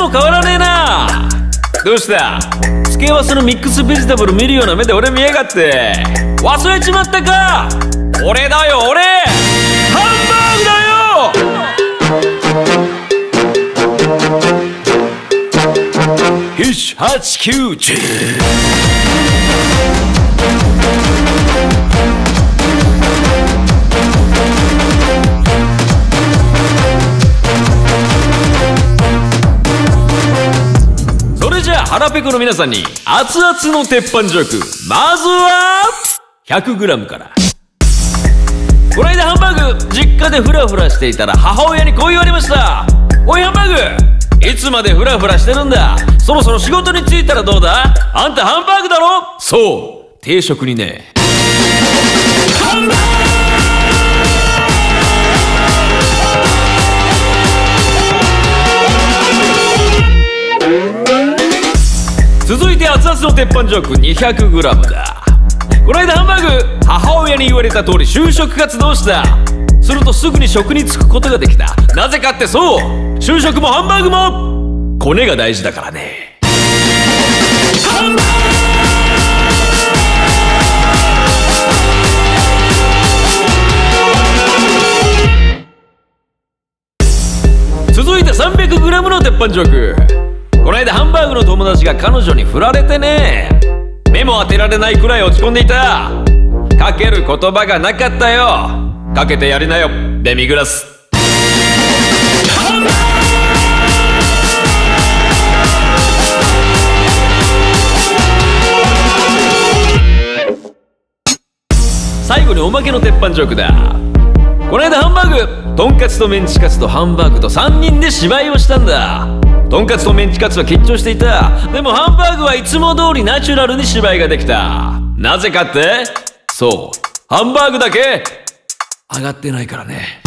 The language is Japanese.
も変わらねえな。どうした？付け合わせのミックスベジタブル見るような目で俺見やがって。忘れちまったか？俺だよ俺、ハンバーグだよ。よし、8、9、10。それじゃあ腹ペコの皆さんに熱々の鉄板ジョーク、まずは 100g から。この間ハンバーグ実家でフラフラしていたら母親にこう言われました。おいハンバーグ、いつまでフラフラしてるんだ。そろそろ仕事に就いたらどうだ。あんたハンバーグだろ。そう、定食にね。ハンバーグ。続いて熱々の鉄板ジョーク 200g だ。この間ハンバーグ母親に言われた通り就職活動した。するとすぐに職に就くことができた。なぜかってそう、就職もハンバーグもコネが大事だからね。ハンバーグ。続いて 300g の鉄板ジョーク。この間ハンバーグの友達が彼女に振られてね、目も当てられないくらい落ち込んでいた。かける言葉がなかったよ。かけてやりなよデミグラス。最後におまけの鉄板ジョークだ。この間ハンバーグ、とんかつとメンチカツとハンバーグと3人で芝居をしたんだ。とんかつとメンチカツは緊張していた。でもハンバーグはいつも通りナチュラルに芝居ができた。なぜかって、そう、ハンバーグだけ上がってないからね。